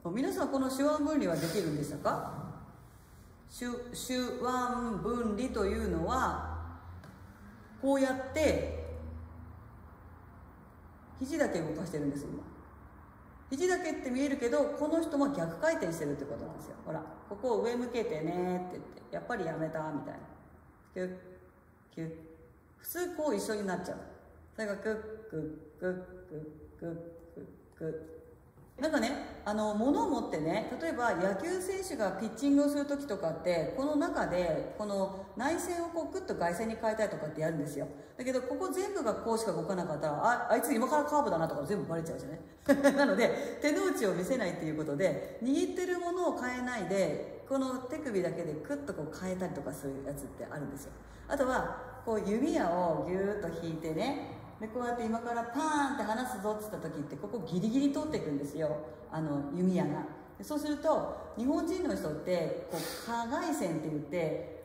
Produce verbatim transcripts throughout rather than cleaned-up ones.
皆さんこの手腕分離はできるんでしたか？手手腕分離というのはこうやって肘だけ動かしてるんですよ。今肘だけって見えるけど、この人も逆回転してるってことなんですよ。ほら、ここを上向けてねって言って、やっぱりやめたみたいな、キュッキュッ、普通こう一緒になっちゃう。それがクックックックックックックッ。なんかね、あの物を持ってね、例えば野球選手がピッチングをする時とかって、この中でこの内線をこうグッと外線に変えたりとかってやるんですよ。だけどここ全部がこうしか動かなかったら、ああいつ今からカーブだなとか全部バレちゃうじゃないなので手の内を見せないっていうことで、握ってるものを変えないで、この手首だけでクッとこう変えたりとかするやつってあるんですよ。あとはこう弓矢をギューッと引いてね、でこうやって今からパーンって離すぞって言った時って、ここギリギリ通っていくんですよ、あの弓矢が。でそうすると日本人の人ってこう下外線って言って、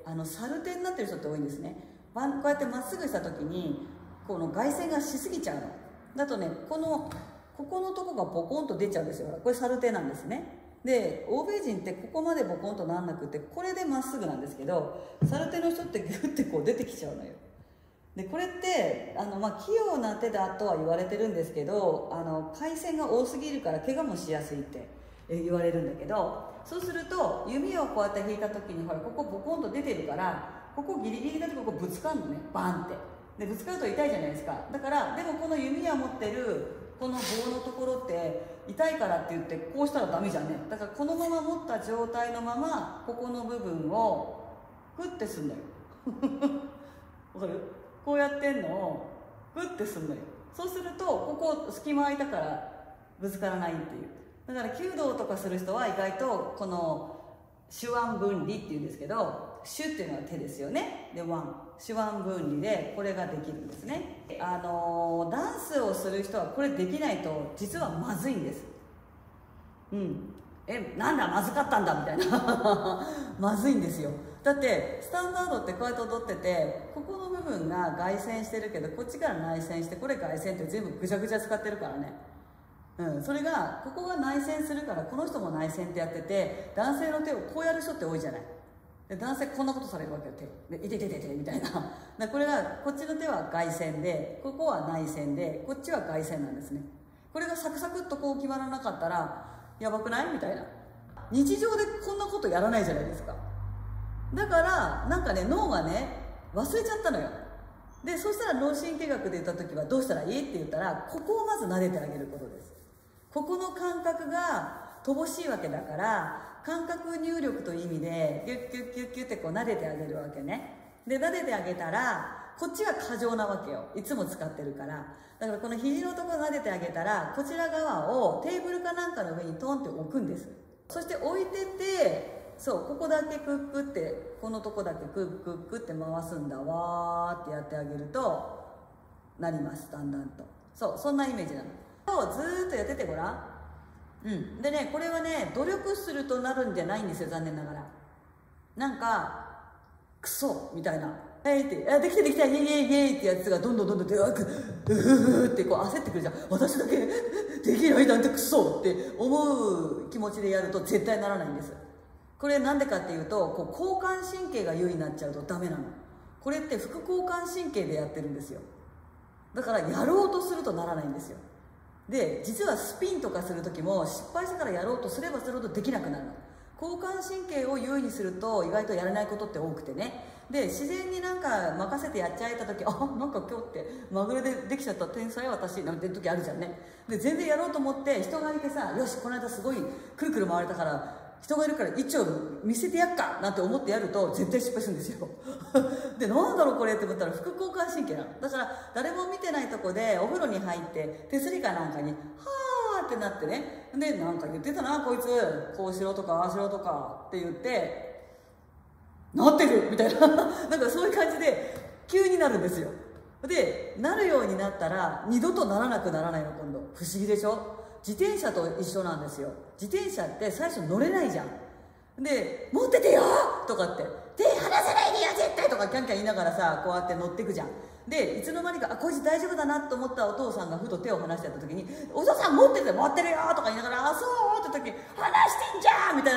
あのサルテンになってる人って多いんですね。こうやってまっすぐした時にこの外線がしすぎちゃうのだとね、このここのとこがボコンと出ちゃうんですよ。これサルテンなんですね。で欧米人ってここまでボコンとなんなくて、これでまっすぐなんですけど、サルテンの人ってギュッてこう出てきちゃうのよ。でこれってあの、まあ、器用な手だとは言われてるんですけど、あの回線が多すぎるから怪我もしやすいって言われるんだけど、そうすると弓をこうやって引いた時に、ほらここボコンと出てるから、ここギリギリだとここぶつかるのね、バンって。でぶつかると痛いじゃないですか。だからでもこの弓矢持ってるこの棒のところって痛いからって言ってこうしたらダメじゃんね。だからこのまま持った状態のままここの部分をグッてすんのよわかる？こうやってんのをグッてすんのよ。そうするとここ隙間空いたからぶつからないっていう。だから弓道とかする人は意外とこの手腕分離っていうんですけど、手っていうのは手ですよね。で腕、手腕分離でこれができるんですね。あのダンスをする人はこれできないと実はまずいんです。うんえなんだまずかったんだみたいなまずいんですよ。だってスタンダードってこうやって踊ってて、ここの部分が外旋してるけど、こっちから内旋して、これ外旋って全部ぐちゃぐちゃ使ってるからね。うん、それがここが内旋するから、この人も内旋ってやってて、男性の手をこうやる人って多いじゃない。で男性こんなことされるわけよ、手でいててててみたいなだこれがこっちの手は外旋で、ここは内旋で、こっちは外旋なんですね。これがサクサクっとこう決まらなかったらやばくないみたいな。日常でこんなことやらないじゃないですか。だからなんかね、脳がね忘れちゃったのよ。でそしたら脳神経学で言った時はどうしたらいいって言ったら、ここをまず撫でてあげることです。ここの感覚が乏しいわけだから、感覚入力という意味でギュッギュッギュッギュッってこう撫でてあげるわけね。で撫でてあげたらこっちは過剰なわけよ、いつも使ってるから。だからこの肘のところ撫でてあげたら、こちら側をテーブルかなんかの上にトンって置くんです。そして置いてて、そうここだけクックって、このとこだけクックックって回すんだわーってやってあげるとなります、だんだんと。そうそんなイメージなの。ずーっとやっててごらん。うんでね、これはね努力するとなるんじゃないんですよ、残念ながら。なんかクソみたいな「えい」って「あできたできたイエイイエイイエイ」ってやつがどんどんどんどんでかく「うふふ」ってこう焦ってくるじゃん。私だけできないなんてクソって思う気持ちでやると絶対ならないんです。これなんでかっていうと、こう交感神経が優位になっちゃうとダメなの。これって副交感神経でやってるんですよ。だからやろうとするとならないんですよ。で実はスピンとかする時も失敗してからやろうとすればするほどできなくなるの。交感神経を優位にすると意外とやれないことって多くてね。で自然になんか任せてやっちゃえた時、あなんか今日ってまぐれでできちゃった天才私なんて時あるじゃんね。で全然やろうと思って人がいてさ、よしこの間すごいくるくる回れたから人がいるから一応見せてやっかなんて思ってやると絶対失敗するんですよでなんだろうこれって思ったら副交感神経なの。だから誰も見てないとこでお風呂に入って手すりかなんかにはーってなってね、でなんか言ってたなこいつ、こうしろとかああしろとかって言ってなってるみたいななんかそういう感じで急になるんですよ。でなるようになったら二度とならなくならないの。今度不思議でしょ。自転車と一緒なんですよ。自転車って最初乗れないじゃん。で持っててよとかって手離せないでよ絶対とかキャンキャン言いながらさ、こうやって乗っていくじゃん。でいつの間にかあこいつ大丈夫だなと思ったお父さんがふと手を離してやった時に、お父さん持ってて持ってるよとか言いながら、あそうって時離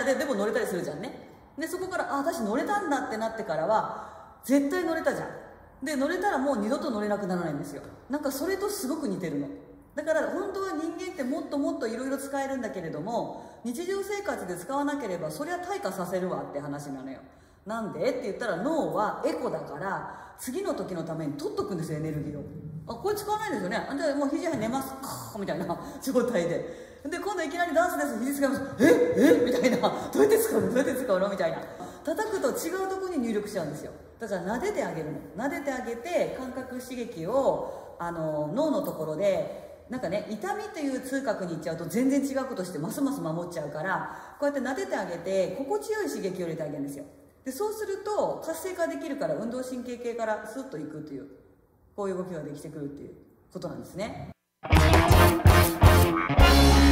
ででも乗れたりするじゃんね。でそこからあ私乗れたんだってなってからは絶対乗れたじゃん。で乗れたらもう二度と乗れなくならないんですよ。なんかそれとすごく似てるの。だから本当は人間ってもっともっといろいろ使えるんだけれども、日常生活で使わなければそりゃ退化させるわって話なのよ。なんでって言ったら、脳はエコだから次の時のために取っとくんですよ、エネルギーを。あこれ使わないですよね。あじゃあもう肘寝ますかみたいな状態で。で今度いきなりダンスです肘使いますええみたいな、どうやって使うのどうやって使うのみたいな、叩くと違うところに入力しちゃうんですよ。だから撫でてあげるの。撫でてあげて感覚刺激をあの脳のところで、なんかね、痛みという痛覚にいっちゃうと全然違うことしてますます守っちゃうから、こうやって撫でてあげて心地よい刺激を入れてあげるんですよ。でそうすると活性化できるから、運動神経系からスッといくという、こういう動きができてくるっていうことなんですね。